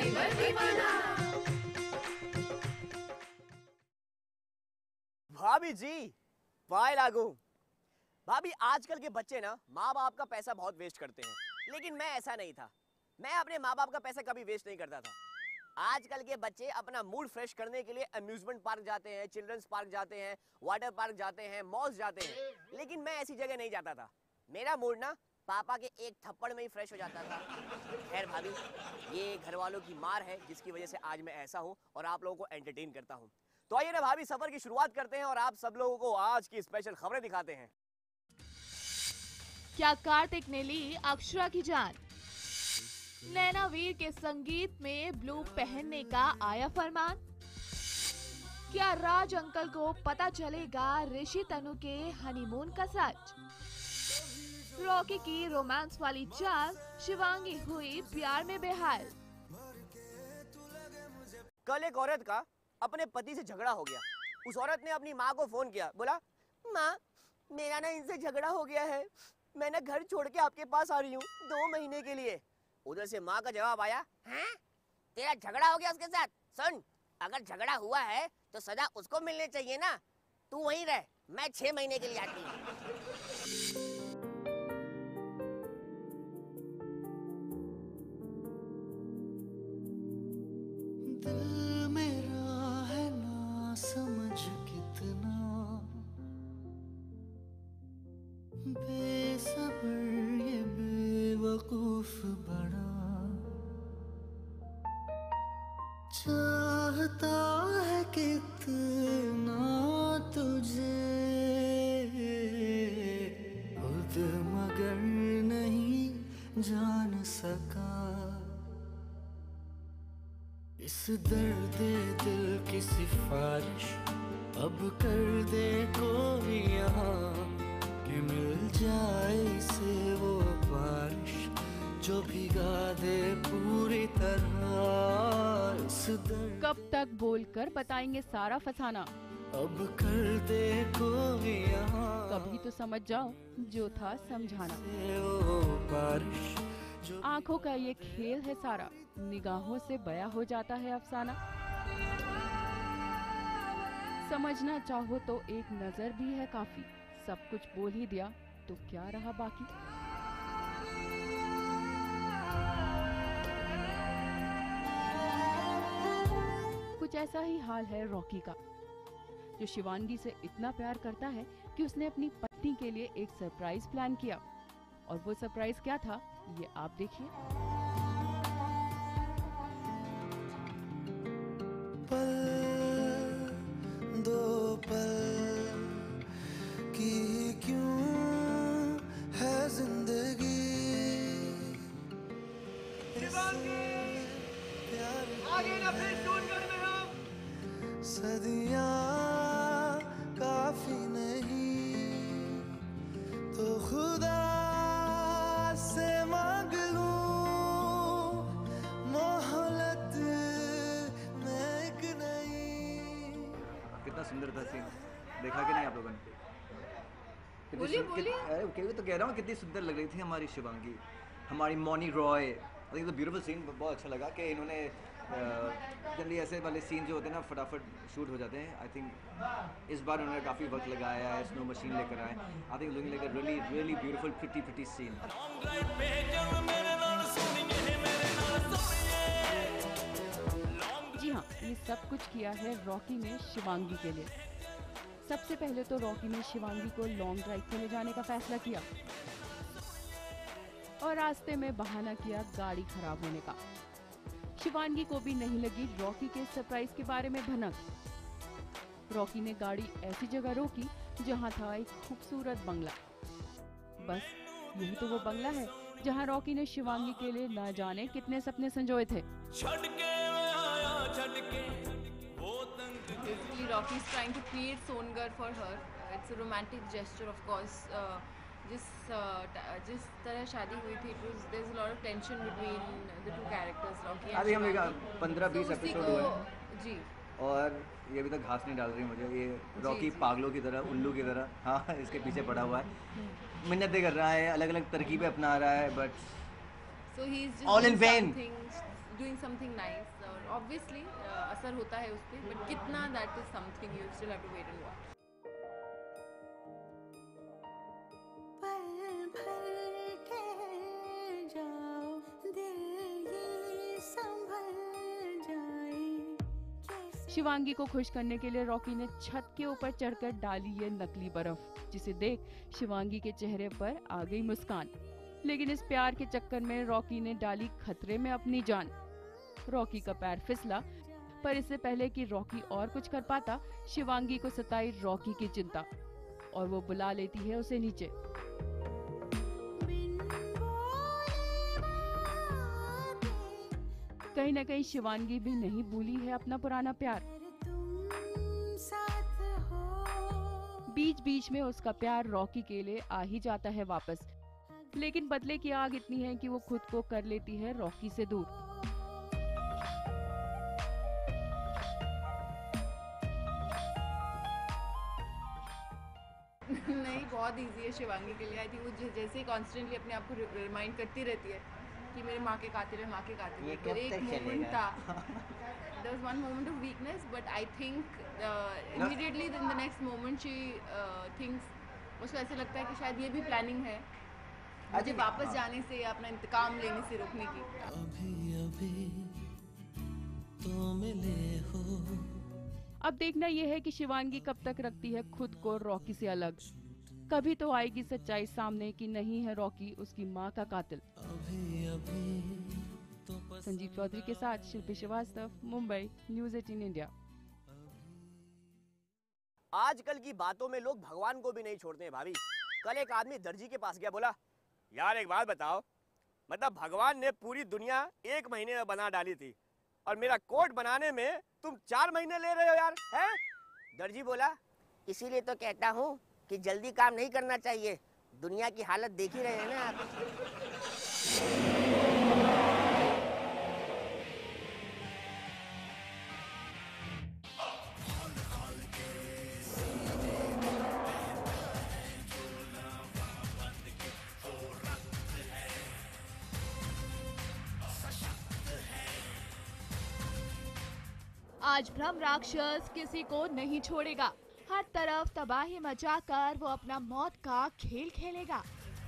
भाभी जी, वाह लागू। भाभी, आजकल के बच्चे ना माँ बाप का पैसा बहुत वेस्ट करते हैं, लेकिन मैं ऐसा नहीं था। मैं अपने माँ बाप का पैसा कभी वेस्ट नहीं करता था। आजकल के बच्चे अपना मूड फ्रेश करने के लिए अम्यूजमेंट पार्क जाते हैं, चिल्ड्रंस पार्क जाते हैं, वाटर पार्क जाते हैं, मॉल्स जाते हैं, लेकिन मैं ऐसी जगह नहीं जाता था। मेरा मूड ना पापा के एक थप्पड़ में ही फ्रेश हो जाता था। खैर भाभी, ये घर वालों की मार है जिसकी वजह से आज मैं ऐसा हूँ और आप लोगों को एंटरटेन करता हूँ। तो आइए ना भाभी, सफर की शुरुआत करते हैं और आप सब लोगों को आज की स्पेशल खबरें दिखाते हैं। क्या कार्तिक ने ली अक्षरा की जान? नैना वीर के संगीत में ब्लू पहनने का आया फरमान? क्या राज अंकल को पता चलेगा ऋषि तनु के हनीमून का सच? रॉकी की रोमांस वाली चाल, शिवांगी हुई प्यार में बेहाल। कल एक औरत का अपने पति से झगड़ा हो गया। उस औरत ने अपनी माँ को फोन किया, बोला, माँ मेरा ना इनसे झगड़ा हो गया है, मैं ना घर छोड़ के आपके पास आ रही हूँ 2 महीने के लिए। उधर से माँ का जवाब आया, हैं? तेरा झगड़ा हो गया उसके साथ? सुन, अगर झगड़ा हुआ है तो सजा उसको मिलनी चाहिए ना, तू वहीं रह, मैं 6 महीने के लिए आती हूँ। दिल मेरा है ना समझ कितना बेसब्र ये बेवकूफ बड़ा, चाहता है कितना तुझे खुद मगर नहीं जान सका। इस दर्द दिल की सिफारिश अब कर दे कोई यहाँ, कि मिल जाए इसे वो बारिश जो भिगा दे पूरी तरह। इस दर्द कब तक बोलकर बताएंगे सारा फसाना? अब कर दे कोई यहाँ, कभी तो समझ जाओ जो था समझाना। वो बारिश जो आंखों का ये खेल है सारा, निगाहों से बया हो जाता है अफसाना। समझना चाहो तो एक नजर भी है काफी, सब कुछ बोल ही दिया तो क्या रहा बाकी। कुछ ऐसा ही हाल है रॉकी का, जो शिवांगी से इतना प्यार करता है कि उसने अपनी पत्नी के लिए एक सरप्राइज प्लान किया। और वो सरप्राइज क्या था, ये आप देखिए। पल दो पल की क्यों है जिंदगी, आगे ना फिर सोनगढ़ में हम सदियां काफी नहीं तो खुदा से मांग लूं मोहलत में एक नई। कितना सुंदर था सीन, देखा कि नहीं आप लोगों ने? बोलिए तो कह रहा हूँ, कितनी सुंदर लग रही थी हमारी शिवांगी, हमारी Mouni Roy. I think beautiful scene, बहुत अच्छा लगा कि इन्होंने जल्दी ऐसे वाले सीन जो होते हैं ना फटाफट शूट हो जाते हैं। आई थिंक इस बार उन्होंने काफ़ी वक्त लगाया है, स्नो मशीन लेकर आए। I think looking like a really really beautiful pretty scene. जी हाँ, ये सब कुछ किया है रॉकी ने शिवांगी के लिए। सबसे पहले तो रॉकी ने शिवांगी को लॉन्ग ड्राइव पे ले जाने का फैसला किया और रास्ते में बहाना किया गाड़ी खराब होने का। शिवांगी को भी नहीं लगी रॉकी के सरप्राइज के बारे में भनक। रॉकी ने गाड़ी ऐसी जगह रोकी जहां था एक खूबसूरत बंगला। बस यही तो वो बंगला है जहां रॉकी ने शिवांगी के लिए ना जाने कितने सपने संजोए थे। Basically, Rocky is trying to create Songar for her. It's a romantic gesture, of course. जिस तरह शादी हुई थी, there's a lot of tension between the two characters, Rocky and अभी हम Shivangi. 15-20 तो उसी एपिसोड को- हुए हैं जी और ये अभी तक घास नहीं डाल रही मुझे। ये रॉकी पागलों की तरह, उल्लू की तरह हाँ इसके पीछे पड़ा हुआ है, मिन्नतें कर रहा है, अलग अलग तरकीबें अपना रहा है, but so he's just All in doing vain. something doing something nice. और obviously असर होता है उस पर, but कितना that is something you still have to wait and watch. पल भर ठहर जाओ, दिल ये संभल जाए। शिवांगी को खुश करने के लिए रॉकी ने छत के ऊपर चढ़कर डाली ये नकली बर्फ, जिसे देख शिवांगी के चेहरे पर आ गई मुस्कान। लेकिन इस प्यार के चक्कर में रॉकी ने डाली खतरे में अपनी जान। रॉकी का पैर फिसला, पर इससे पहले कि रॉकी और कुछ कर पाता, शिवांगी को सताई रॉकी की चिंता और वो बुला लेती है उसे नीचे। कहीं न कहीं शिवांगी भी नहीं भूली है अपना पुराना प्यार। बीच बीच में उसका प्यार रॉकी के लिए आ ही जाता है वापस, लेकिन बदले की आग इतनी है कि वो खुद को कर लेती है रॉकी से दूर। नहीं, बहुत इजी है शिवांगी के लिए। आई थिंक वो जैसे ही कॉन्स्टेंटली अपने आप को रिमाइंड करती रहती है कि मेरे माँ के कातिल है, माँ के कातिल है। फिर एक मोमेंट था, there was one moment of weakness, but I think immediately in the next moment she thinks, उसको ऐसे लगता है कि शायद ये भी प्लानिंग है मुझे वापस जाने से या अपना इंतकाम लेने से रोकने की। अभी अभी तो मिले हो। अब देखना यह है कि शिवांगी कब तक रखती है खुद को रॉकी से अलग। कभी तो आएगी सच्चाई सामने कि नहीं है रॉकी उसकी माँ का कातिल। संजीव चौधरी के साथ शिल्पी श्रीवास्तव, मुंबई, न्यूज़ 18 इंडिया। आजकल की बातों में लोग भगवान को भी नहीं छोड़ते हैं भाभी। कल एक आदमी दर्जी के पास गया, बोला यार एक बात बताओ, मतलब भगवान ने पूरी दुनिया 1 महीने में बना डाली थी और मेरा कोट बनाने में तुम 4 महीने ले रहे हो यार, हैं? दर्जी बोला इसीलिए तो कहता हूँ कि जल्दी काम नहीं करना चाहिए, दुनिया की हालत देख ही रहे हैं ना आप। आज ब्रह्म राक्षस किसी को नहीं छोड़ेगा। हर तरफ तबाही मचाकर वो अपना मौत का खेल खेलेगा।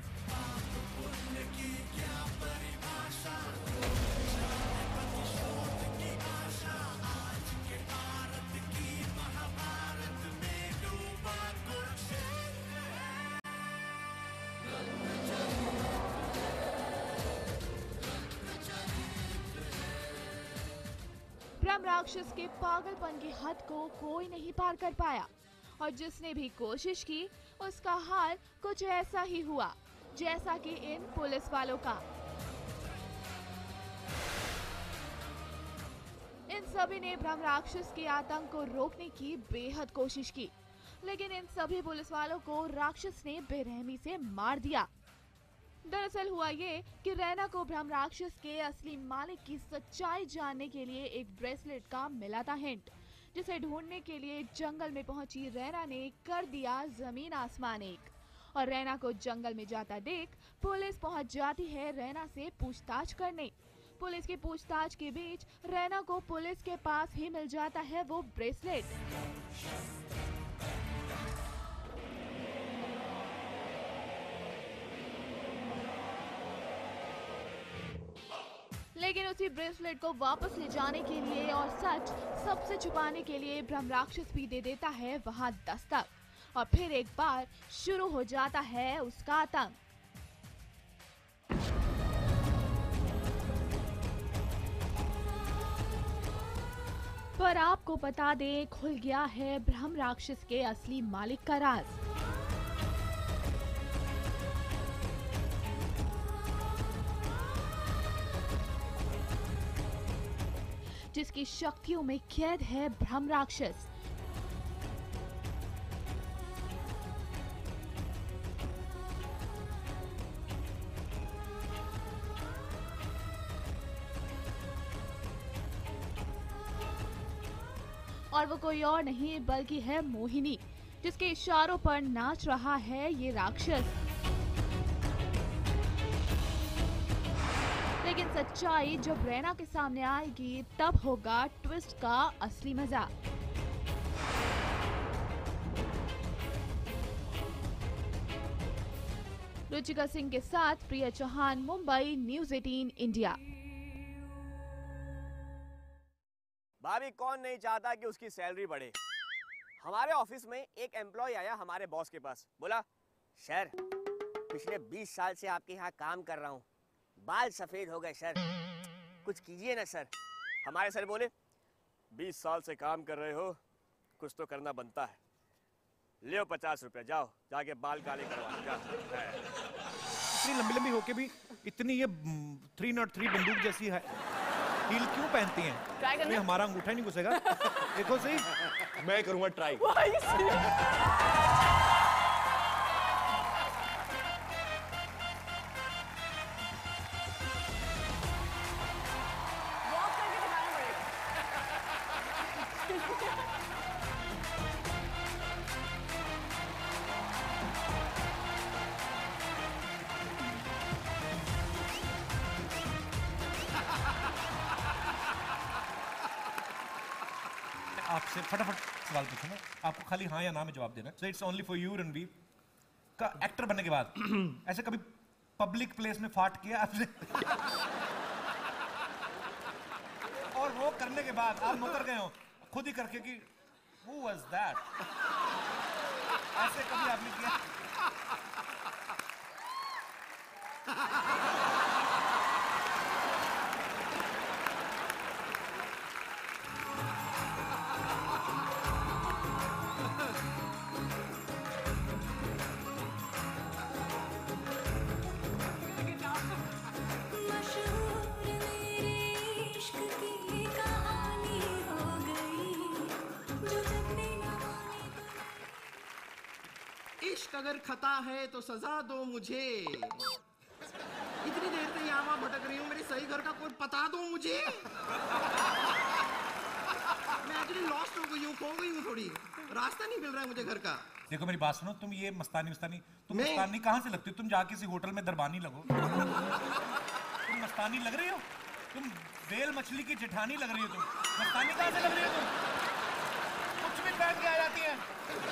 ब्रह्म राक्षस के पागलपन की हद को कोई नहीं पार कर पाया और जिसने भी कोशिश की उसका हाल कुछ ऐसा ही हुआ जैसा कि इन पुलिस वालों का। इन सभी ने ब्रह्म राक्षस के आतंक को रोकने की बेहद कोशिश की, लेकिन इन सभी पुलिस वालों को राक्षस ने बेरहमी से मार दिया। दरअसल हुआ ये कि रैना को ब्रह्म राक्षस के असली मालिक की सच्चाई जानने के लिए एक ब्रेसलेट का मिला था हिंट, जिसे ढूंढने के लिए जंगल में पहुंची रैना ने कर दिया जमीन आसमान एक। और रैना को जंगल में जाता देख पुलिस पहुंच जाती है रैना से पूछताछ करने। पुलिस की पूछताछ के बीच रैना को पुलिस के पास ही मिल जाता है वो ब्रेसलेट। लेकिन उसी ब्रेसलेट को वापस ले जाने के लिए और सच सबसे छुपाने के लिए ब्रह्म राक्षस भी दे देता है वहां दस्तक और फिर एक बार शुरू हो जाता है उसका आतंक। पर आपको बता दें, खुल गया है ब्रह्म राक्षस के असली मालिक का राज। जिसकी शक्तियों में कैद है ब्रह्म राक्षस। और वो कोई और नहीं बल्कि है मोहिनी, जिसके इशारों पर नाच रहा है ये राक्षस। लेकिन सच्चाई जब रैना के सामने आएगी तब होगा ट्विस्ट का असली मजा। रुचिका सिंह के साथ प्रिया चौहान, मुंबई, न्यूज़ 18 इंडिया। भाभी कौन नहीं चाहता कि उसकी सैलरी बढ़े। हमारे ऑफिस में एक एम्प्लॉय आया हमारे बॉस के पास, बोला सर पिछले 20 साल से आपके यहाँ काम कर रहा हूँ, बाल सफेद हो गए सर, कुछ कीजिए ना सर। हमारे सर बोले 20 साल से काम कर रहे हो, कुछ तो करना बनता है, ले 50 रुपया, जाओ जाके बाल काले करवा जाओ। इतनी लंबी लंबी होके भी इतनी ये 303 बंदूक जैसी है, हील क्यों पहनती हैं? नहीं हमारा अंगूठा नहीं घुसेगा। देखो सही, मैं करूंगा ट्राई। आपसे फटाफट सवाल पूछूंगा, आपको खाली हाँ या ना में जवाब देना। So it's only for you Ranveer का एक्टर बनने के बाद ऐसे कभी पब्लिक प्लेस में फाट किया आपने? और वो करने के बाद आप मुकर गए हो खुद ही करके कि who was that? ऐसे कभी आपने किया? इश्क अगर खता है तो सजा दो मुझे। इतनी देर से यहाँ वहाँ भटक रही हूँ, मेरे सही घर का कोई पता दो मुझे। मैं एक्चुअली लॉस्ट हो गई हूँ, खो गई हूँ थोड़ी, रास्ता नहीं मिल रहा है मुझे घर का। देखो मेरी बात सुनो, तुम ये मस्तानी तुम मस्तानी कहाँ से लगती हो? तुम जा किसी होटल में दरबानी लगो। तुम मस्तानी लग रही हो? तुम वेल मछली की जेठानी लग रही हो। तुम मस्तानी कहाँ से लग रही हो? तुम कुछ भी पहन के आ जाती है।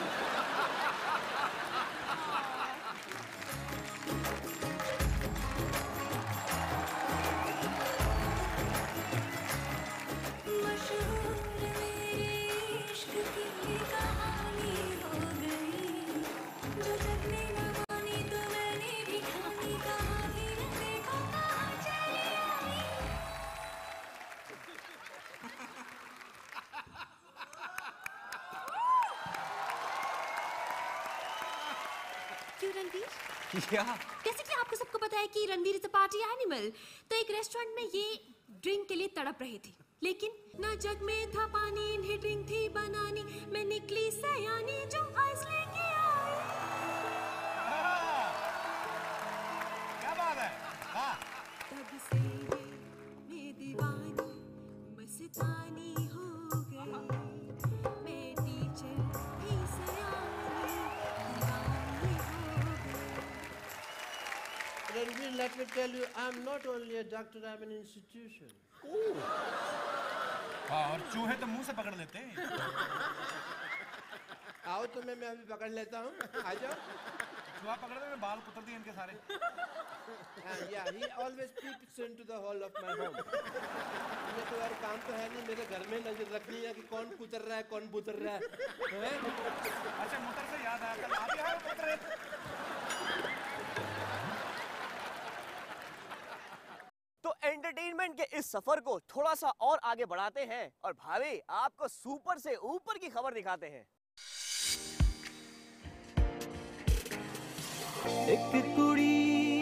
क्यों रणवीर? क्या? जैसे कि आपको सबको पता है कि Ranveer is a party animal, तो एक रेस्टोरेंट में ये ड्रिंक के लिए तड़प रहे थे, लेकिन ना जग में था पानी, इन्हें ड्रिंक थी बनानी, मैं निकली सयानी जो आइस लेके आई। क्या बात है? हाँ। तब से मैं दीवानी मस्तानी हो गई, मैं टीचर ही सयानी दीवानी हो गई। Ranveer, let me tell you, I'm not only a doctor, I'm an institution. हाँ, और चूहे तो मुंह से पकड़ लेते हैं। आओ तो मैं अभी पकड़ लेता हूँ, आ जाओ। चूहा पकड़ में बाल कुतर दिए इनके सारे। Yeah, he always peeps into the hall of my home. मुझे तो यार काम तो है नहीं, मेरे घर में नजर रखनी है कि कौन कुतर रहा है, कौन बुतर रहा है। अच्छा, मुतर से याद आया, कल आप यहाँ उतरे। तो एंटरटेनमेंट के इस सफर को थोड़ा सा और आगे बढ़ाते हैं और भाभी आपको सुपर से ऊपर की खबर दिखाते हैं। एक कुड़ी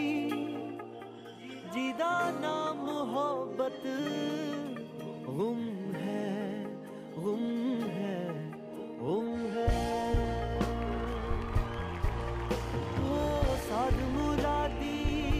जिदा ना मोहब्बत गुम है गुम है गुम है, वो साध मुरादी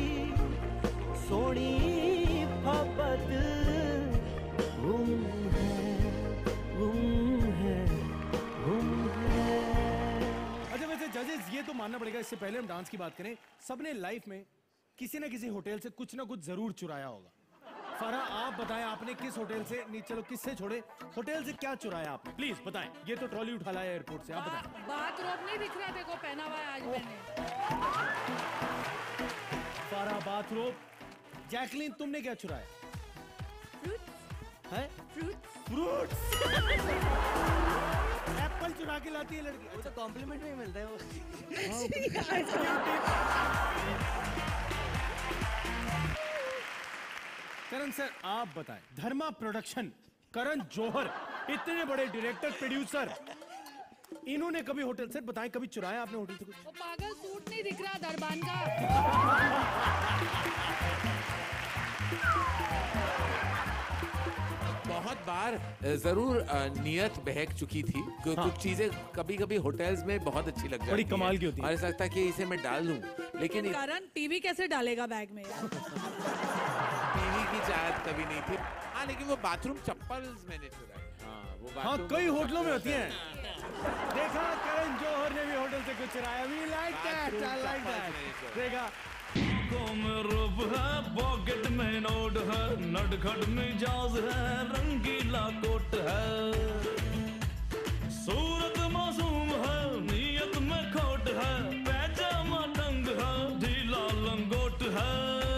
सोनी फबत गुम है गुम है गुम है। अच्छा वैसे जजेस ये तो मानना पड़ेगा, इससे पहले हम डांस की बात करें, सबने लाइफ में किसी ना किसी होटल से कुछ ना कुछ जरूर चुराया होगा। फारा आप बताएं, आपने किस होटल से, नहीं चलो किससे छोड़े, होटल से क्या चुराया आपने, प्लीज बताएं। ये तो ट्रॉली उठा लाया एयरपोर्ट से, आप बताएं। बात रोक नहीं दिख रहा देखो, पहना हुआ है आज मैंने। फारा बाथरोब। जैकलीन तुमने क्या चुराया? है? फ्रूट्स। एप्पल चुरा के लाती है लड़की। वो तो कॉम्प्लीमेंट में ही मिलता है वो। करण सर आप बताएं, धर्मा प्रोडक्शन, करण जौहर, इतने बड़े डायरेक्टर प्रोड्यूसर, इन्होंने कभी होटल से बताएं, कभी चुराया आपने होटल से कुछ? वो पागल सूट नहीं दिख रहा दरबान का। बहुत बार जरूर नियत बहक चुकी थी। कुछ चीजें कभी कभी होटल्स में बहुत अच्छी लग जाती बड़ी कमाल की होती है। और ऐसा लगता है कि इसे मैं डाल दूं, लेकिन कारण टीवी कैसे डालेगा बैग में यार? टीवी की चाहत कभी नहीं थी। हाँ, लेकिन वो बाथरूम चप्पल मैंने चुराई। हाँ, कई होटलों में होती हैं। देखा, करण जौहर ने भी होटल से कुछ चुराया। We like that, I like that। देखा, में रूप है, पॉकेट में नोट है, नटखट मिजाज है, रंगीला कोट है, सूरत मासूम है, नीयत में खोट है, पैजामा तंग है, ढीला लंगोट है।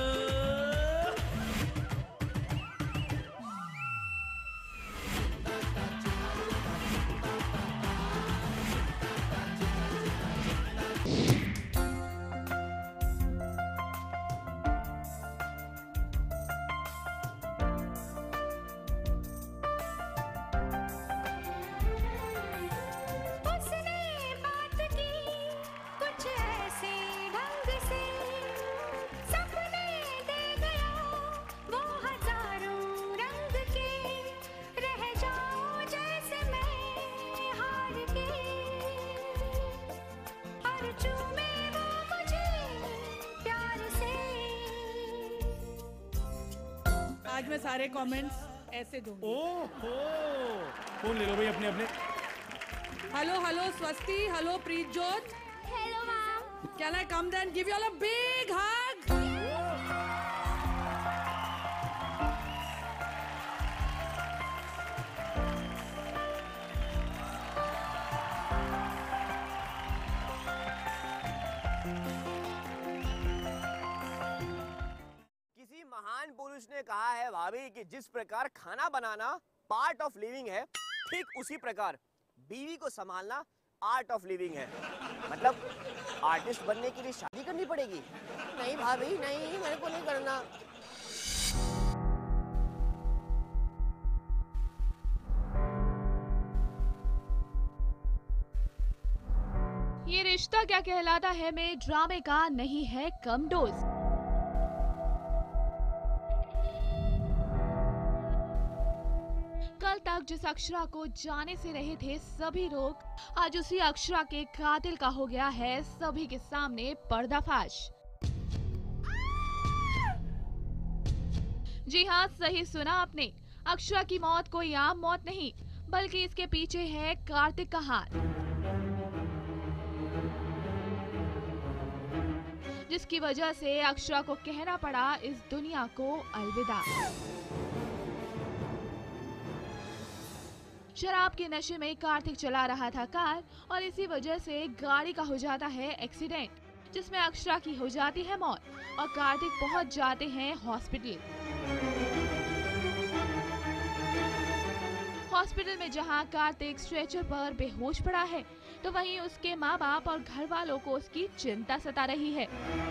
आज मैं सारे कमेंट्स ऐसे दूंगी। ओहो, फोन ले लो भाई अपने अपने। Hello hello Swasti, hello Preet Jot. Hello ma'am. Can I come then give you all a big hug? महान पुरुष ने कहा है भाभी कि जिस प्रकार खाना बनाना पार्ट ऑफ लिविंग है, ठीक उसी प्रकार बीवी को संभालना आर्ट ऑफ लिविंग है। मतलब आर्टिस्ट बनने के लिए शादी करनी पड़ेगी? नहीं भाभी नहीं, मेरे को नहीं करना। ये रिश्ता क्या कहलाता है में ड्रामे का नहीं है कम डोज। कल तक जिस अक्षरा को जाने से रहे थे सभी लोग, आज उसी अक्षरा के कातिल का हो गया है सभी के सामने पर्दाफाश। जी हाँ, सही सुना आपने, अक्षरा की मौत कोई आम मौत नहीं, बल्कि इसके पीछे है कार्तिक का हाथ, जिसकी वजह से अक्षरा को कहना पड़ा इस दुनिया को अलविदा। शराब के नशे में कार्तिक चला रहा था कार और इसी वजह से गाड़ी का हो जाता है एक्सीडेंट, जिसमें अक्षरा की हो जाती है मौत और कार्तिक पहुंच जाते हैं हॉस्पिटल। हॉस्पिटल में जहां कार्तिक स्ट्रेचर पर बेहोश पड़ा है, तो वहीं उसके माँ बाप और घर वालों को उसकी चिंता सता रही है।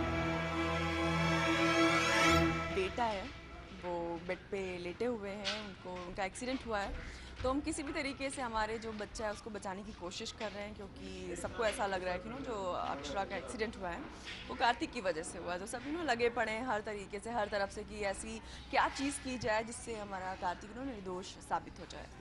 बेटा है, वो बेड पे लेटे हुए हैं, उनका एक्सीडेंट हुआ है, तो हम किसी भी तरीके से हमारे जो बच्चा है उसको बचाने की कोशिश कर रहे हैं, क्योंकि सबको ऐसा लग रहा है कि जो अक्षरा का एक्सीडेंट हुआ है वो कार्तिक की वजह से हुआ है। तो सभी लगे पड़े हैं हर तरीके से, हर तरफ से कि ऐसी क्या चीज़ की जाए जिससे हमारा कार्तिक निर्दोष साबित हो जाए।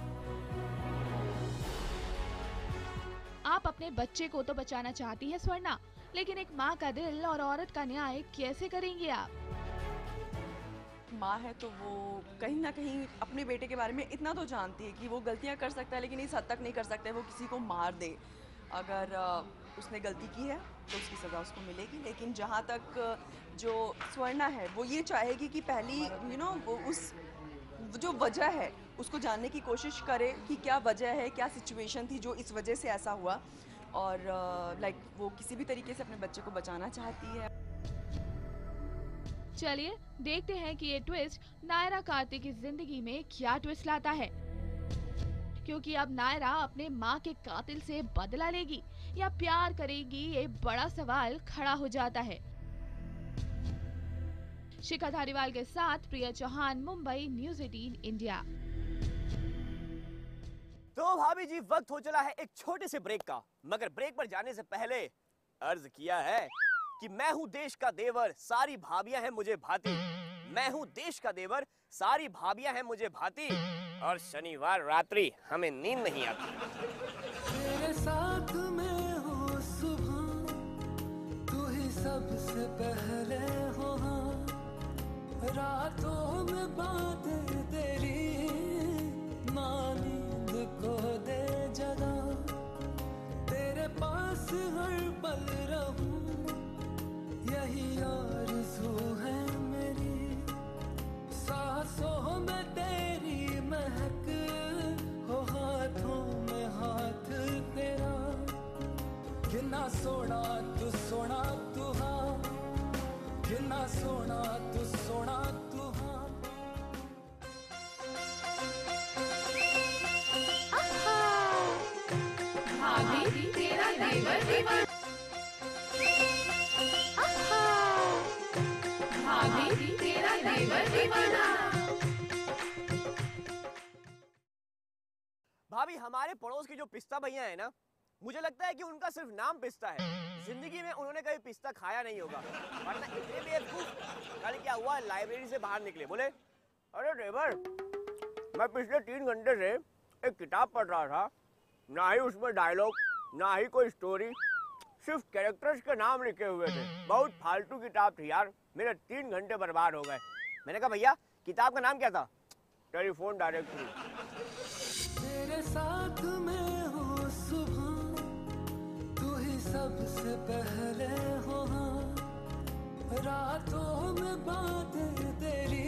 आप अपने बच्चे को तो बचाना चाहती हैं स्वर्णा, लेकिन एक माँ का दिल और औरत का न्याय कैसे करेंगी आप? माँ है तो वो कहीं ना कहीं अपने बेटे के बारे में इतना तो जानती है कि वो गलतियाँ कर सकता है, लेकिन इस हद तक नहीं कर सकता है वो किसी को मार दे। अगर उसने गलती की है तो उसकी सज़ा उसको मिलेगी, लेकिन जहाँ तक जो स्वर्णा है वो ये चाहेगी कि पहली वो उस जो वजह है उसको जानने की कोशिश करे कि क्या वजह है, क्या सिचुएशन थी जो इस वजह से ऐसा हुआ, और वो किसी भी तरीके से अपने बच्चे को बचाना चाहती है। चलिए देखते हैं कि ये ट्विस्ट नायरा कार्तिक की जिंदगी में क्या ट्विस्ट लाता है, क्योंकि अब नायरा अपने माँ के कातिल से बदला लेगी या प्यार करेगी, ये बड़ा सवाल खड़ा हो जाता है। शिखा धारीवाल के साथ प्रिया चौहान, मुंबई, न्यूज़ 18 इंडिया। तो भाभी जी वक्त हो चला है एक छोटे से ब्रेक का, मगर ब्रेक पर जाने से पहले अर्ज किया है कि मैं हूँ देश का देवर, सारी भाभियां हैं मुझे भाती। मैं हूँ देश का देवर, सारी भाभियां हैं मुझे भाती, और शनिवार रात्रि हमें नींद नहीं आती। तेरे साथ में हो सुबह, तू ही सबसे पहले हो, रातों में बातें तेरी, नींद को दे जगा, तेरे पास हर पल रहूं, यही आरज़ू है मेरी, सांसों में तेरी महक हो, हाथों में हाथ तेरा, कितना सोना तू हाँ, कितना सोना तू हाँ। भाभी तेरा देवर दीवाना, भाभी तेरा देवर दीवाना। भाभी हमारे पड़ोस के जो पिस्ता भैया है ना, मुझे लगता है कि उनका सिर्फ नाम पिस्ता है, जिंदगी में उन्होंने कभी पिस्ता खाया नहीं होगा, वरना इतने बेवकूफ। कल क्या हुआ, लाइब्रेरी से बाहर निकले, बोले अरे ड्राइवर, मैं पिछले 3 घंटे से एक किताब पढ़ रहा था, ना ही उसमें डायलॉग, ना ही कोई स्टोरी, सिर्फ कैरेक्टर्स के नाम लिखे हुए थे। बहुत फालतू किताब थी यार, मेरे 3 घंटे बर्बाद हो गए। मैंने कहा भैया किताब का नाम क्या था? Telephone directory. तेरे साथ में हो सुबह, तू ही सबसे पहले हो, रातों में बातें तेरी,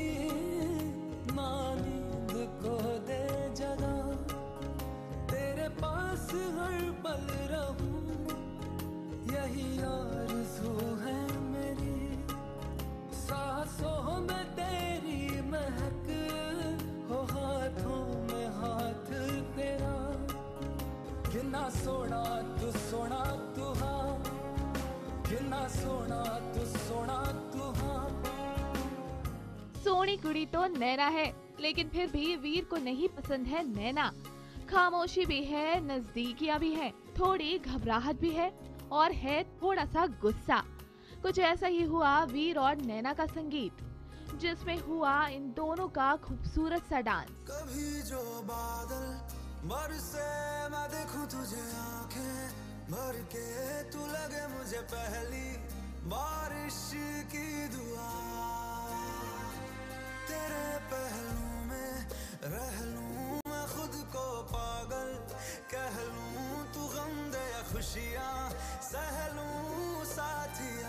नींद को दे जगा, तेरे पास हर पल रहूं, यही आरज़ू है मेरी, सांसों में तेरी महक हो, हाथों में हाथ तेरा, कितना सोना तू हाँ, कितना सोना तू हाँ। सोनी कुड़ी तो नैना है, लेकिन फिर भी वीर को नहीं पसंद है नैना। खामोशी भी है, नजदीकियां भी है, थोड़ी घबराहट भी है, और है थोड़ा सा गुस्सा। कुछ ऐसा ही हुआ वीर और नैना का संगीत, जिसमें हुआ इन दोनों का खूबसूरत सा डांस। कभी जो बादल बरसे, मैं देखूं तुझे आंखें भर के, तू लगे मुझे पहली बारिश की दुआ, तेरे पहलू में रह लूं, मैं खुद को पागल कह लूं, तू गम दे या खुशियां सह लूं साथिया।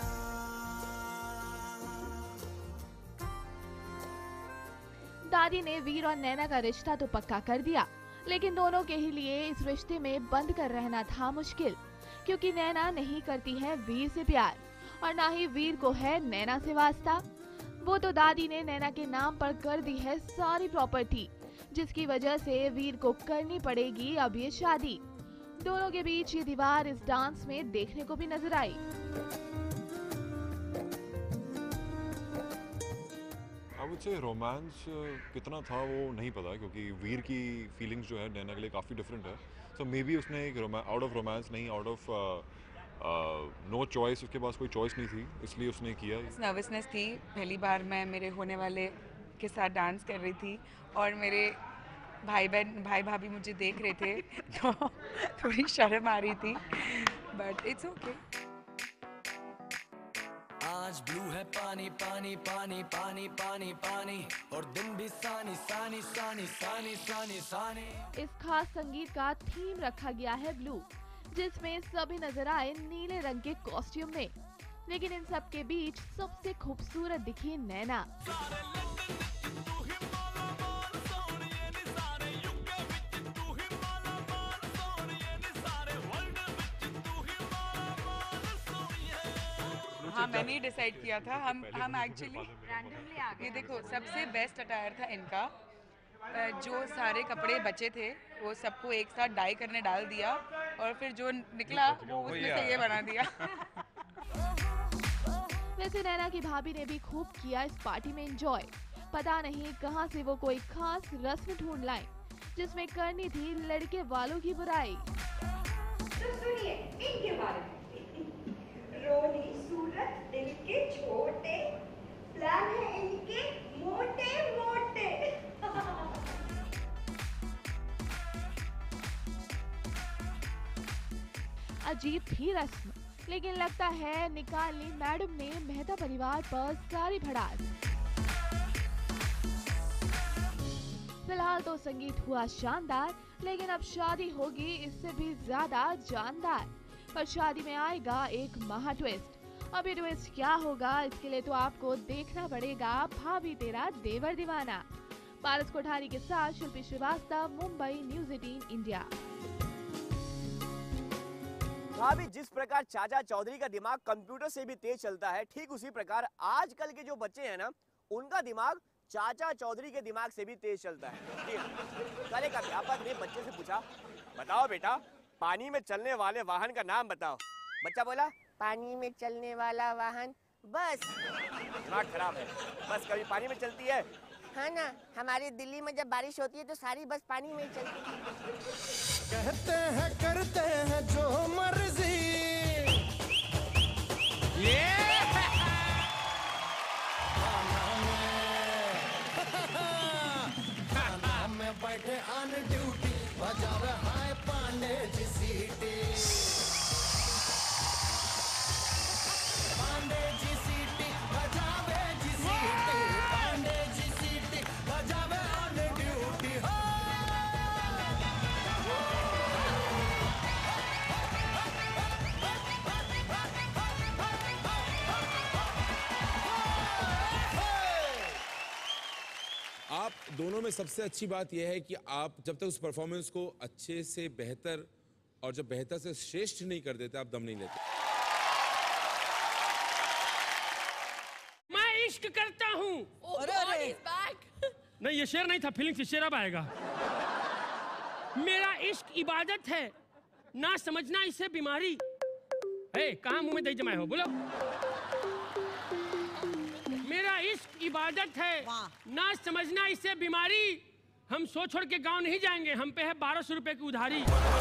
दादी ने वीर और नैना का रिश्ता तो पक्का कर दिया, लेकिन दोनों के ही लिए इस रिश्ते में बंद कर रहना था मुश्किल, क्योंकि नैना नहीं करती है वीर से प्यार, और ना ही वीर को है नैना से वास्ता। वो तो दादी ने नैना के नाम पर कर दी है सारी प्रॉपर्टी, जिसकी वजह से वीर को करनी पड़ेगी अब ये शादी। दोनों के बीच ये दीवार इस डांस में देखने को भी नजर आई। आई वुड से रोमांस कितना था वो नहीं पता, क्योंकि वीर की फीलिंग्स जो है नैना के लिए काफ़ी डिफरेंट है। सो मे बी उसने एक आउट ऑफ रोमांस नहीं, आउट ऑफ नो चॉइस, उसके पास कोई चॉइस नहीं थी, इसलिए उसने किया। नर्वसनेस थी, पहली बार मैं मेरे होने वाले के साथ डांस कर रही थी, और मेरे भाई भाभी मुझे देख रहे थे, तो थोड़ी शर्म आ रही थी, बट इट्स ओके। आज ब्लू है पानी पानी पानी पानी पानी पानी, और दिन भी सानी सानी सानी सानी सानी सानी। इस खास संगीत का थीम रखा गया है ब्लू, जिसमें सभी नजर आए नीले रंग के कॉस्ट्यूम में। लेकिन इन सब के बीच सबसे खूबसूरत दिखी नैना। हाँ, मैंने ही डिसाइड किया था। हम एक्चुअली रैंडमली आ गए। ये देखो, सबसे बेस्ट अटायर था इनका। जो सारे कपड़े बचे थे वो सबको एक साथ डाई करने डाल दिया और फिर जो निकला वो उसमें से ये बना दिया। वैसे नैना की भाभी ने भी खूब किया इस पार्टी में एंजॉय। पता नहीं कहां से वो कोई खास रस्म ढूंढ लाए जिसमें करनी थी लड़के वालों की बुराई। तो सुनिए इनके बारे में। रोनी सूरत दिल के छोटे, प्लान है इनके मोटे मोटे। अजीब थी रस्म, लेकिन लगता है निकाल ली मैडम ने मेहता परिवार पर सारी भड़ास। फिलहाल तो संगीत हुआ शानदार, लेकिन अब शादी होगी इससे भी ज्यादा जानदार। पर शादी में आएगा एक महा ट्विस्ट। अब ये ट्विस्ट क्या होगा, इसके लिए तो आपको देखना पड़ेगा भाभी तेरा देवर दीवाना। पारस कोठारी के साथ शिल्पी श्रीवास्तव, मुंबई, न्यूज़ 18 इंडिया। भाभी, जिस प्रकार चाचा चौधरी का दिमाग कंप्यूटर से भी तेज चलता है, ठीक उसी प्रकार आजकल के जो बच्चे हैं ना, उनका दिमाग चाचा चौधरी के दिमाग से भी तेज चलता है। कल एक अध्यापक ने बच्चे से पूछा, बताओ बेटा, पानी में चलने वाले वाहन का नाम बताओ। बच्चा बोला, पानी में चलने वाला वाहन बस। दिमाग खराब है, बस कभी पानी में चलती है? हाँ ना, हमारी दिल्ली में जब बारिश होती है तो सारी बस पानी में ही चलती है। कहते हैं करते हैं जो मर्जी, थाना में बैठे ऑन ड्यूटी, बजावे हाय पांडे जी सीटी, पांडे जी सीटी बजावे जी सीटी, पांडे जी सीटी बजावे ऑन ड्यूटी। आप दोनों में सबसे अच्छी बात यह है कि आप जब तक उस परफॉर्मेंस को अच्छे से बेहतर और जब बेहतर से श्रेष्ठ नहीं कर देते, आप दम नहीं लेते। मैं इश्क करता हूँ। नहीं, ये शेर नहीं था, फीलिंग से शेर अब आएगा। मेरा इश्क इबादत है, ना समझना इसे बीमारी। हे, कहाँ मुंह में दही जमाए हो, बोलो। मेरा इश्क इबादत है, ना समझना इसे बीमारी। हम सो छोड़ के गांव नहीं जाएंगे, हम पे है 1200 रुपए की उधारी।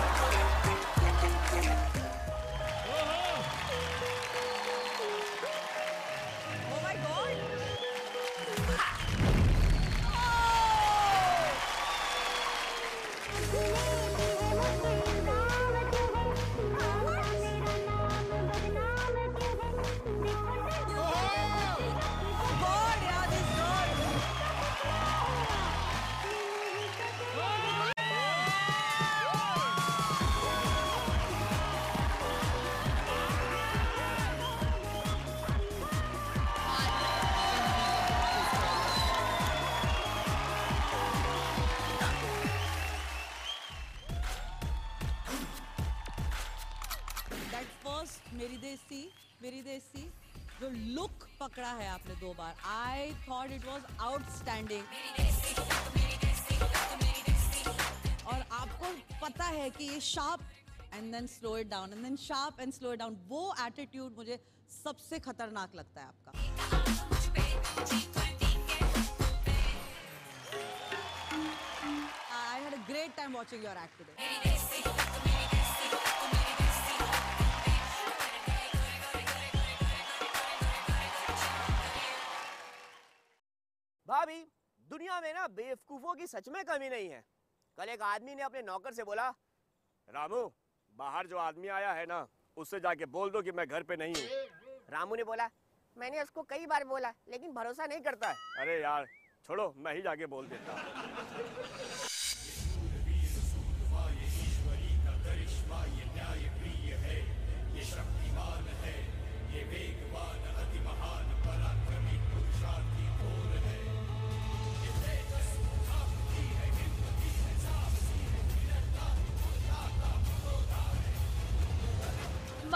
मेरी देसी जो लुक पकड़ा है आपने 2 बार, I thought it was outstanding. और आपको पता है कि ये sharp and then slow it down and then sharp and slow it down, वो एटीट्यूड मुझे सबसे खतरनाक लगता है आपका। I had a great time watching your act today. भाभी, दुनिया में ना बेवकूफों की सच में कमी नहीं है। कल एक आदमी ने अपने नौकर से बोला, रामू, बाहर जो आदमी आया है ना, उससे जाके बोल दो कि मैं घर पे नहीं हूँ। रामू ने बोला, मैंने उसको कई बार बोला लेकिन भरोसा नहीं करता है। अरे यार छोड़ो, मैं ही जाके बोल देता। ये शक्तिमान है, ये वेगवान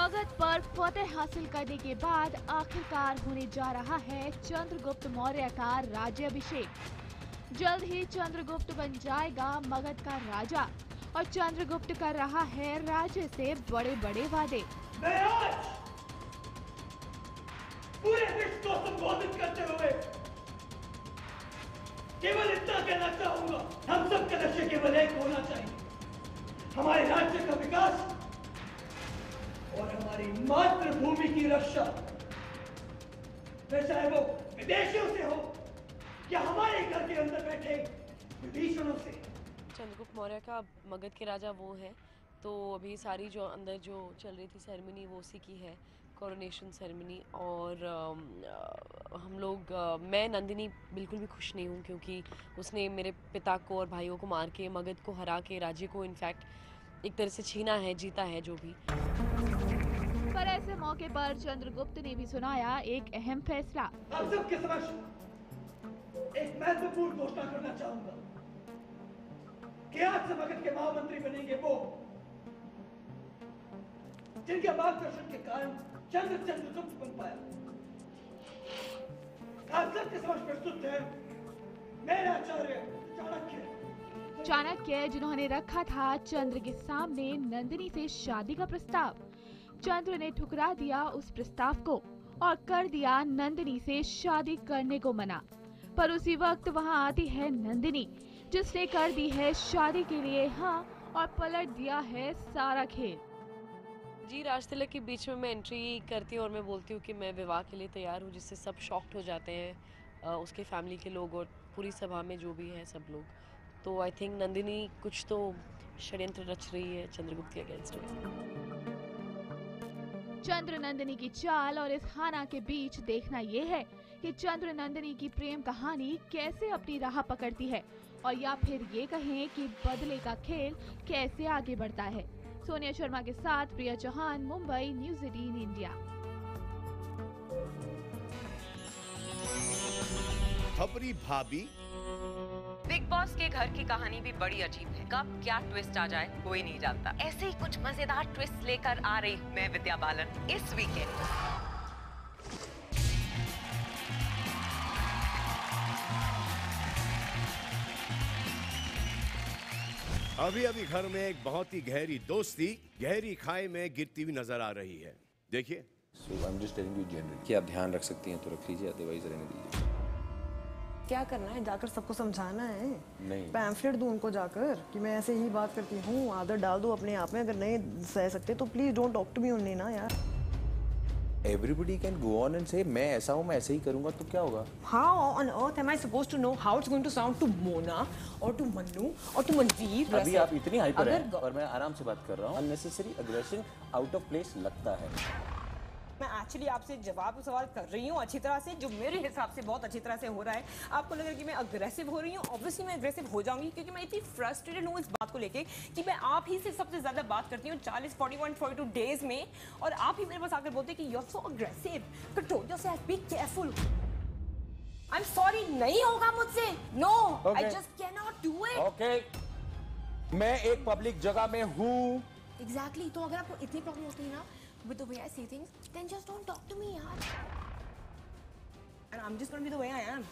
मगध पर फतेह हासिल करने के बाद आखिरकार होने जा रहा है चंद्रगुप्त मौर्य का राज्याभिषेक। जल्द ही चंद्रगुप्त बन जाएगा मगध का राजा और चंद्रगुप्त कर रहा है राज्य से बड़े बड़े वादे। मैं आज पूरे विश्व को संबोधित करते हुए केवल इतना कहना चाहूंगा, हम सबका लक्ष्य केवल एक होना चाहिए, हमारे राज्य का विकास और हमारी मातृभूमि की रक्षा। चाहे वो विदेशियों से हो या हमारे घर के अंदर बैठे विभीषणों से। चंद्रगुप्त मौर्य का मगध के राजा वो है, तो अभी सारी जो अंदर जो चल रही थी सेरेमनी वो उसी की है, कोरोनेशन सेरेमनी। और हम लोग मैं नंदिनी बिल्कुल भी खुश नहीं हूँ, क्योंकि उसने मेरे पिता को और भाइयों को मार के मगध को हरा के राज्य को इनफैक्ट एक तरह से छीना है, जीता है जो भी। पर ऐसे मौके पर चंद्रगुप्त ने भी सुनाया एक अहम फैसला। आप सबके समक्ष एक महत्वपूर्ण घोषणा करना चाहूंगा कि आज से मगध के महामंत्री बनेंगे वो जिनके मार्गदर्शन के कारण चंद्रगुप्त बन पाया। आप सबके समक्ष प्रस्तुत है मेरे आचार्य चाणक्य, जिन्होंने रखा था चंद्र के सामने नंदिनी से शादी का प्रस्ताव। चंद्र ने ठुकरा दिया उस प्रस्ताव को और कर दिया नंदिनी से शादी करने को मना। पर उसी वक्त वहां आती है नंदिनी, जिसने कर दी है शादी के लिए हाँ और पलट दिया है सारा खेल। जी, राज तिलक के बीच में मैं एंट्री करती हूँ और मैं बोलती हूँ कि मैं विवाह के लिए तैयार हूँ, जिससे सब शॉक्ड हो जाते हैं, उसके फैमिली के लोग और पूरी सभा में जो भी है सब लोग। तो आई थिंक नंदिनी कुछ तो षड्यंत्र रच रही है चंद्रगुप्त के अगेंस्ट में। चंद्र नंदिनी की चाल और इस हाना के बीच देखना ये है कि चंद्र नंदिनी की प्रेम कहानी कैसे अपनी राह पकड़ती है, और या फिर ये कहें कि बदले का खेल कैसे आगे बढ़ता है। सोनिया शर्मा के साथ प्रिया चौहान, मुंबई, न्यूज़ 18 इंडिया। खबरी भाभी। बिग बॉस के घर की कहानी भी बड़ी अजीब है, कब क्या ट्विस्ट आ जाए कोई नहीं जानता। ऐसे ही कुछ मजेदार ट्विस्ट लेकर आ रही हूँ मैं विद्या बालन इस वीकेंड। अभी अभी घर में एक बहुत ही गहरी दोस्ती गहरी खाई में गिरती हुई नजर आ रही है, देखिए। So I'm just telling you generally कि आप ध्यान रख सकती हैं तो रख लीजिए, अदरवाइज रहने दीजिए। क्या करना है, जाकर सबको समझाना है? नहीं, पैम्फलेट दूं उनको जाकर कि मैं ऐसे ही बात करती हूँ, आदत डाल दो अपने आप में। अगर नहीं सह सकते तो please don't talk to me only ना यार। Everybody can go on and say मैं ऐसा हूँ, मैं ऐसे ही करूँगा, तो क्या होगा? How on earth am I supposed to know how it's going to sound to Mona or to Manu or to Manveer? अभी आप इतनी हाइपर हैं और मैं आराम से बात कर रहा हूँ। Unnecessary aggression out of place लगता है। मैं एक्चुअली आपसे जवाब सवाल कर रही हूँ अच्छी तरह से, जो मेरे हिसाब से बहुत अच्छी तरह से हो रहा है। आपको लग रहा है कि मैं अग्रेसिव हो रही हूँ, ऑब्वियसली मैं अग्रेसिव हो जाऊंगी, क्योंकि मैं इतनी फ्रस्ट्रेटेड हूँ इस बात को लेके कि मैं आप ही से सबसे ज्यादा बात करती हूँ 42 डेज में, और आप ही मेरे पास आकर बोलते हैं कि you are so aggressive, control yourself, be careful. I am sorry, नहीं होगा मुझसे, no, I just can not do it. Okay, मैं एक पब्लिक जगह में हूँ। एग्जैक्टली, तो अगर आपको इतनी प्रॉब्लम होती है ना with the way I see things, then just don't talk to me, yaar. And I'm just gonna be the way I am.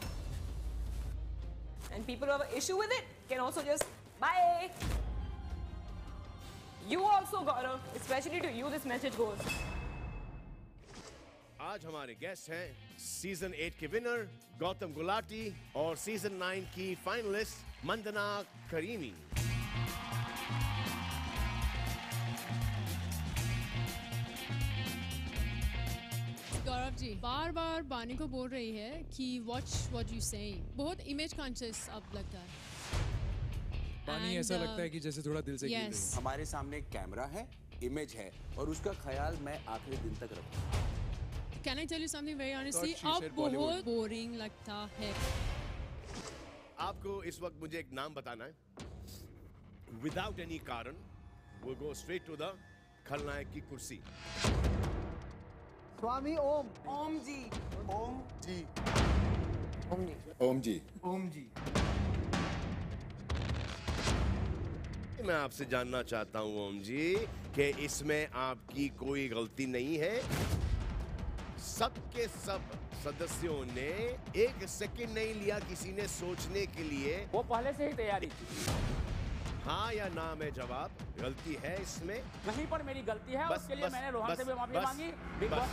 And people who have an issue with it can also just bye. You also, Gaurav, especially to you, this message goes. आज हमारे guest हैं season 8 के winner Gautam Gulati और season 9 की finalist Mandhana creamy. Gaurav ji बार बार बानी को बोल रही है कि वॉच व्हाट यू सेइंग, बहुत इमेज कॉन्शियस अब लगता है। बानी ऐसा लगता है कि जैसे थोड़ा दिल से गिर रही है। हमारे सामने एक कैमरा है, इमेज है, और उसका ख्याल मैं आखिरी दिन तक रखूंगा। Can I tell you something very honestly, अब बहुत बोरिंग लगता है। आपको इस वक्त मुझे एक नाम बताना है, विदाउट एनी कारण। we'll go straight to the खलनायक की कुर्सी। स्वामी ओम। ओम जी। ओम जी। ओम जी। ओम जी। ओम जी। मैं आपसे जानना चाहता हूँ ओम जी कि इसमें आपकी कोई गलती नहीं है। सबके सब सदस्यों ने एक सेकंड नहीं लिया किसी ने सोचने के लिए। वो पहले से ही तैयारी थी। हाँ या ना में जवाब, गलती है इसमें? वहीं पर मेरी गलती है, उसके लिए मैंने रोहन से भी माफी मांगी। बिग बॉस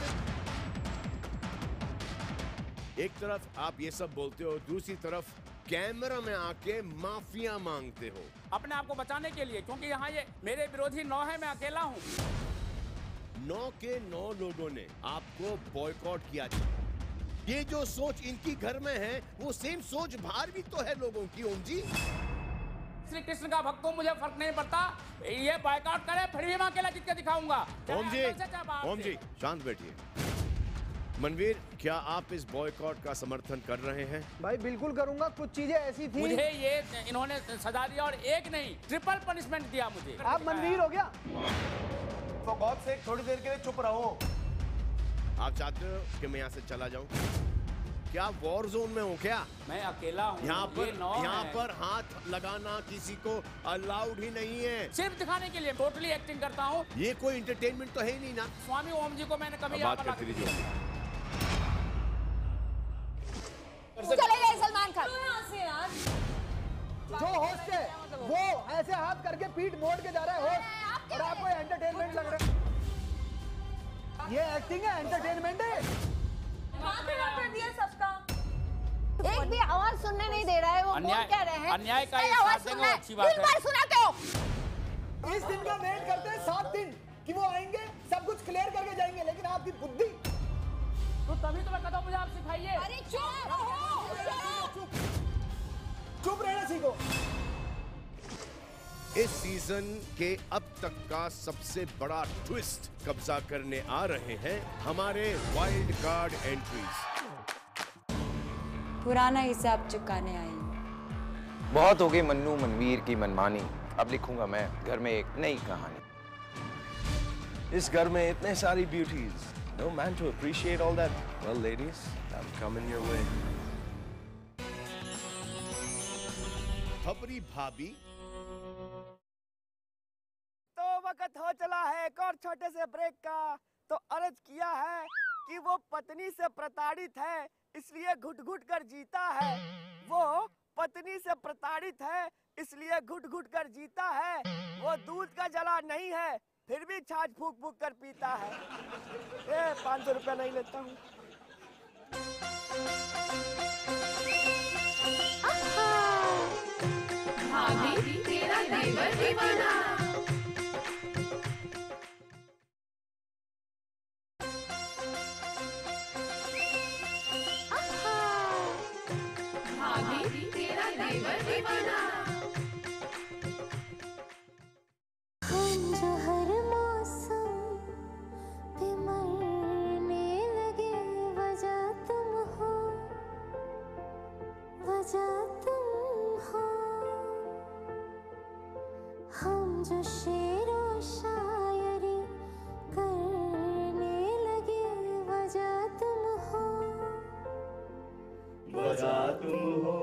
एक तरफ आप ये सब बोलते हो, दूसरी तरफ कैमरा में आके माफिया मांगते हो अपने आप को बचाने के लिए, क्योंकि यहाँ ये मेरे विरोधी 9 है, मैं अकेला हूँ। 9 के 9 लोगों ने आपको बॉयकॉट किया। ये जो सोच इनकी घर में है, वो सेम सोच बाहर भी तो है लोगों की। ओम जी, श्री कृष्ण का भक्त हूँ, मुझे फर्क नहीं पड़ता। ये बॉयकॉट करे फिर भी मैं अकेला जीत के दिखाऊंगा। ओम जी शांत बैठिए। मनवीर, क्या आप इस बॉयकॉट का समर्थन कर रहे हैं? भाई बिल्कुल करूंगा, कुछ चीजें ऐसी थी। मुझे ये इन्होंने सजा दिया और एक नहीं ट्रिपल पनिशमेंट दिया मुझे। आप मनवीर हो गया तो गॉड से थोड़ी देर के लिए चुप रहो। आप चाहते हो कि मैं यहाँ से चला जाऊं? क्या वॉर जोन में हूँ क्या? मैं अकेला हूँ। यहाँ पर हाथ लगाना किसी को अलाउड ही नहीं है। सिर्फ दिखाने के लिए टोटली एक्टिंग करता हूँ। ये कोई एंटरटेनमेंट तो है ही नहीं ना। स्वामी ओम जी को मैंने कभी बात करती रहिए। चले गए सलमान खान। जो होस्ट है वो ऐसे हाथ करके पीठ मोड़ के जा रहा है होस्ट, और आपको एंटरटेनमेंट लग रहा है। ये एक्टिंग है, एंटरटेनमेंट है। कर दिया सबका। एक भी आवाज सुनने नहीं दे रहा है। वो बोल क्या रहे हैं? अन्याय का आवाज सुनना है। अच्छी बात है। दिन भर सुनाते हो। इस दिन का वेट करते हैं 7 दिन कि वो आएंगे, सब कुछ क्लियर करके जाएंगे, लेकिन आपकी बुद्धि तो तभी तो मैं कहता हूँ मुझे आप सिखाइए। अरे चुप रहो। चुप रहना सीखो। इस सीजन के अब तक का सबसे बड़ा ट्विस्ट कब्जा करने आ रहे हैं हमारे वाइल्ड कार्ड एंट्रीज। पुराना हिसाब चुकाने आई। बहुत हो गई मन्नू मनवीर की मनमानी, अब लिखूंगा मैं घर में एक नई कहानी। इस घर में इतने सारी beauties, no man to appreciate all that. Well ladies, I'm coming your way. खबरी भाभी, तो वक्त हो चला है एक और छोटे से ब्रेक का। तो अर्ज किया है कि वो पत्नी से प्रताड़ित है, इसलिए घुट घुट कर जीता है। वो पत्नी से प्रताड़ित है, इसलिए घुट घुट कर जीता है। वो दूध का जला नहीं है, फिर भी छाछ फूक फूक कर पीता है। 500 रुपया नहीं लेता हूँ। भाभी तेरा देवर दीवाना। भाभी तेरा देवर दीवाना। हम जो हर मौसम पे मरने लगे, वजह तुम हो, वजह तुम हो। हम जो शेरो शायरी करने लगे, वजह तुम हो, वजह तुम हो।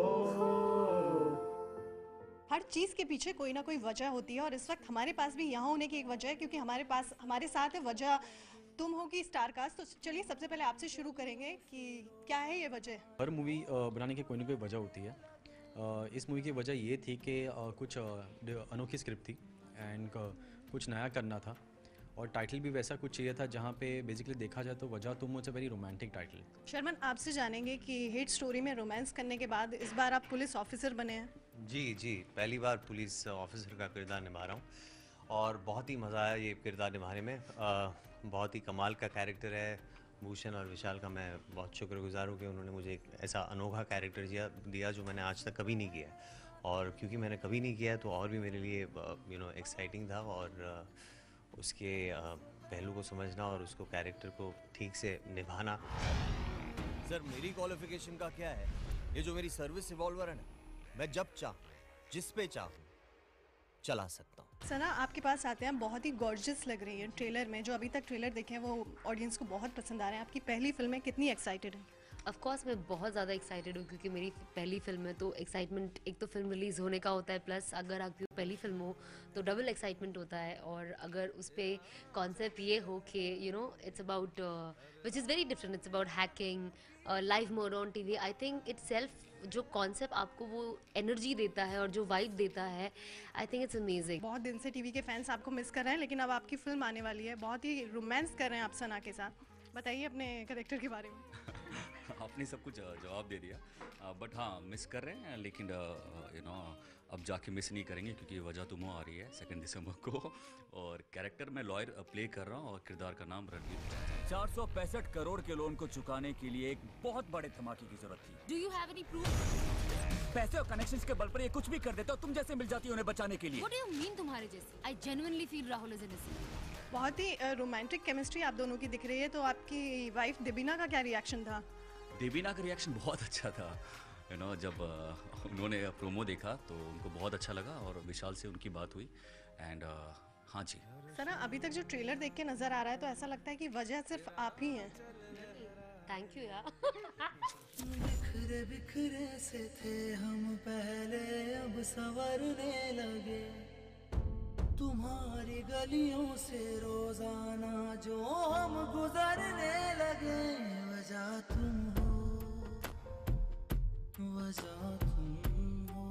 हर चीज़ के पीछे कोई ना कोई वजह होती है, और इस वक्त हमारे पास भी यहाँ होने की एक वजह है, क्योंकि हमारे साथ है वजह तुम हो की स्टारकास्ट। तो चलिए सबसे पहले आपसे शुरू करेंगे कि क्या है ये वजह? हर मूवी बनाने की कोई ना कोई वजह होती है। इस मूवी की वजह ये थी कि कुछ अनोखी स्क्रिप्ट थी एंड कुछ नया करना था, और टाइटल भी वैसा कुछ चाहिए था जहाँ पे बेसिकली देखा जाए तो वजह तुम हो वेरी रोमांटिक टाइटल। शर्मन, आपसे जानेंगे कि हिट स्टोरी में रोमांस करने के बाद इस बार आप पुलिस ऑफिसर बने हैं। जी, पहली बार पुलिस ऑफिसर का किरदार निभा रहा हूँ और बहुत ही मज़ा आया ये किरदार निभाने में। बहुत ही कमाल का कैरेक्टर है। भूषण और विशाल का मैं बहुत शुक्रगुजार हूँ कि उन्होंने मुझे एक ऐसा अनोखा कैरेक्टर दिया जो मैंने आज तक कभी नहीं किया है, और क्योंकि मैंने कभी नहीं किया तो और भी मेरे लिए एक्साइटिंग था, और उसके पहलू को समझना और उसको कैरेक्टर को ठीक से निभाना। सर, मेरी क्वालिफिकेशन का क्या है? ये जो मेरी सर्विस रिवॉल्वर है ना, मैं जब चाह जिस पे चाह चला सकता हूँ। सना, आपके पास आते हैं, बहुत ही गॉर्जियस लग रही है ट्रेलर में। जो अभी तक ट्रेलर देखे हैं वो ऑडियंस को बहुत पसंद आ रहे हैं। आपकी पहली फिल्म है, कितनी एक्साइटेड है? ऑफ कोर्स मैं बहुत ज़्यादा एक्साइटेड हूँ क्योंकि मेरी पहली फिल्म है, तो एक्साइटमेंट एक तो फिल्म रिलीज़ होने का होता है, प्लस अगर आपकी पहली फिल्म हो तो डबल एक्साइटमेंट होता है। और अगर उस पर कॉन्सेप्ट ये हो कि you know it's about which is very different, it's about hacking, live mode on TV, I think itself जो कॉन्सेप्ट आपको वो एनर्जी देता है और जो वाइब देता है, आई थिंक इट्स अमेजिंग। बहुत दिन से टीवी के फैंस आपको मिस कर रहे हैं, लेकिन अब आपकी फिल्म आने वाली है, बहुत ही रोमांस कर रहे हैं आप सना के साथ। बताइए अपने कैरेक्टर के बारे में। आपने सब कुछ जवाब दे दिया, बट हाँ मिस कर रहे हैं, लेकिन यू नो अब जाके मिस नहीं करेंगे क्योंकि वजह तुम आ रही है 2 दिसंबर को। और कैरेक्टर में लॉयर प्ले कर रहा हूँ और किरदार का नाम रणवीर। 465 करोड़ के लोन को चुकाने के लिए एक बहुत बड़े धमाके की जरूरत थी। Do you have any proof? पैसे और कनेक्शंस के बल पर ये कुछ भी कर देता, तुम जैसे मिल जाती उन्हें बचाने के लिए। व्हाट डू यू मीन तुम्हारे जैसे? I genuinely feel Rahul is innocent. बहुत ही रोमांटिक केमिस्ट्री आप दोनों की दिख रही है, तो आपकी वाइफ देबीना का क्या रिएक्शन था? देबीना का रिएक्शन बहुत अच्छा था, यू नो जब उन्होंने प्रोमो देखा तो उनको बहुत अच्छा लगा और विशाल से उनकी बात हुई एंड हाँ जी। सना, अभी तक जो ट्रेलर देख के नजर आ रहा है तो ऐसा लगता है कि वजह सिर्फ आप ही हैं। थैंक यू यार। बिखरे बिखरे से थे हम पहले, अब संवरने लगे तुम्हारी गलियों से रोजाना जो हम गुजरने लगे। वजह तुम हो, वजह तुम हो।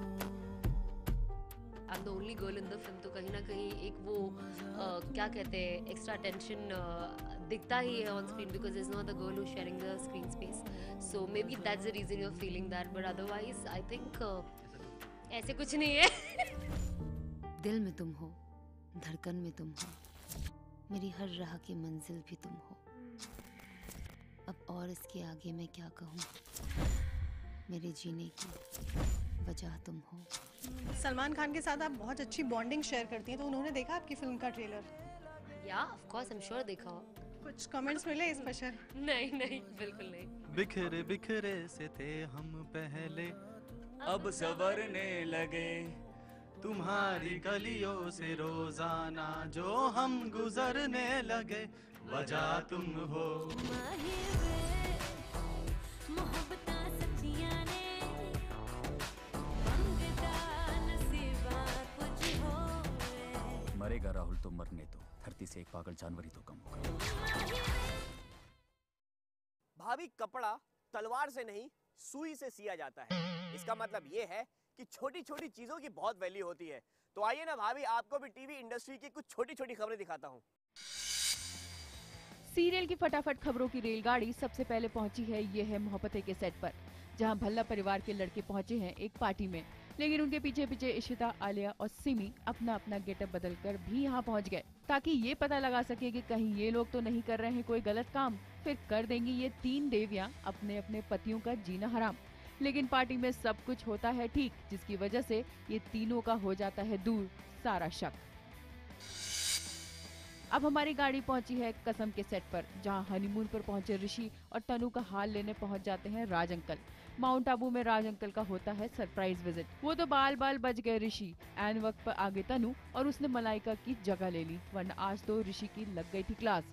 I am the only girl in the film, तो कहीं ना कहीं एक वो क्या कहते हैं एक्स्ट्रा टेंशन दिखता ही है on screen because is not the girl who sharing the screen space, so maybe that's the reason you are feeling that, but otherwise I think ऐसे कुछ नहीं है। दिल में तुम हो, धड़कन में तुम हो, मेरी हर राह की मंजिल भी तुम हो। अब और इसके आगे मैं क्या कहूँ, मेरे जीने की वजह तुम हो। सलमान खान के साथ आप बहुत अच्छी बॉन्डिंग शेयर करती हैं, तो उन्होंने देखा आपकी फिल्म का ट्रेलर? या of course I am sure देखा। कुछ कमेंट्स मिले इस पर? नहीं नहीं बिल्कुल नहीं। बिखरे बिखरे से थे हम पहले, अब संवरने लगे तुम्हारी गलियों से रोजाना जो हम गुजरने लगे। वजह तुम हो। मरेगा राहुल तो मरने दो, धरती से एक पागल जानवर ही तो कम होगा। भाभी, कपड़ा तलवार से नहीं सुई से सिया जाता है। इसका मतलब ये है कि छोटी छोटी चीजों की बहुत वैल्यू होती है। तो आइए ना भाभी, आपको भी टीवी इंडस्ट्री की कुछ छोटी छोटी खबरें दिखाता हूँ। सीरियल की फटाफट खबरों की रेलगाड़ी सबसे पहले पहुंची है ये है मोहब्बतें के सेट पर, जहां भल्ला परिवार के लड़के पहुंचे हैं एक पार्टी में, लेकिन उनके पीछे पीछे इशिता, आलिया और सिमी अपना अपना गेटअप बदलकर भी यहां पहुंच गए ताकि ये पता लगा सके कि कहीं ये लोग तो नहीं कर रहे हैं कोई गलत काम। फिर कर देंगी ये 3 देवियां अपने अपने पतियों का जीना हराम। लेकिन पार्टी में सब कुछ होता है ठीक, जिसकी वजह से ये तीनों का हो जाता है दूर सारा शक। अब हमारी गाड़ी पहुंची है कसम के सेट पर, जहां हनीमून पर पहुंचे ऋषि और तनु का हाल लेने पहुंच जाते हैं राज अंकल। माउंट आबू में राज अंकल का होता है सरप्राइज विजिट। वो तो बाल बाल बच गए ऋषि, एन वक्त पर आगे तनु और उसने मलाइका की जगह ले ली, वरना आज तो ऋषि की लग गई थी क्लास।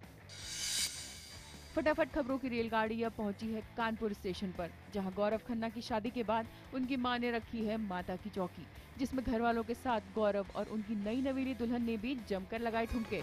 फटाफट खबरों की रेलगाड़ी अब पहुंची है कानपुर स्टेशन पर, जहां गौरव खन्ना की शादी के बाद उनकी मां ने रखी है माता की चौकी, जिसमें घर वालों के साथ गौरव और उनकी नई नवीली दुल्हन ने भी जमकर लगाए ठुमके।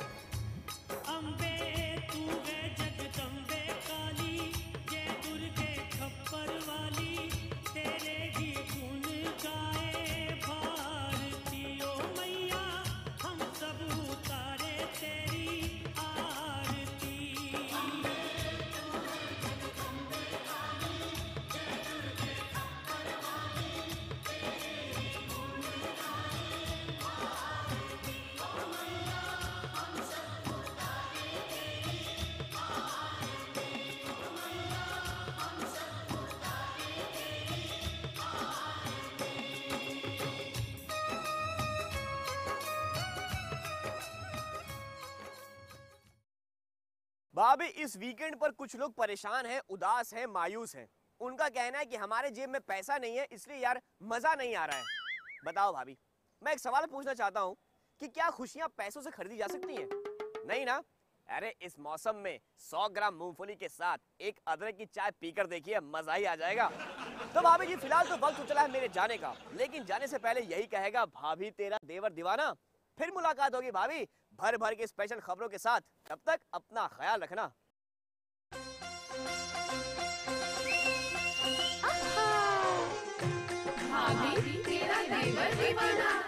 भाभी, इस वीकेंड पर कुछ लोग परेशान हैं, उदास हैं, मायूस हैं। उनका कहना है कि हमारे जेब में पैसा नहीं है, इसलिए यार मजा नहीं आ रहा है। बताओ भाभी, मैं एक सवाल पूछना चाहता हूँ कि क्या खुशियाँ पैसों से खरीदी जा सकती हैं? नहीं ना? अरे इस मौसम में 100 ग्राम मूंगफली के साथ एक अदरक की चाय पीकर देखिए, मजा ही आ जाएगा। तो भाभी जी फिलहाल तो वक्त उचला है मेरे जाने का, लेकिन जाने से पहले यही कहेगा भाभी तेरा देवर दीवाना। फिर मुलाकात होगी भाभी भर भर के स्पेशल खबरों के साथ, तब तक अपना ख्याल रखना। भाभी तेरा देवर दीवाना।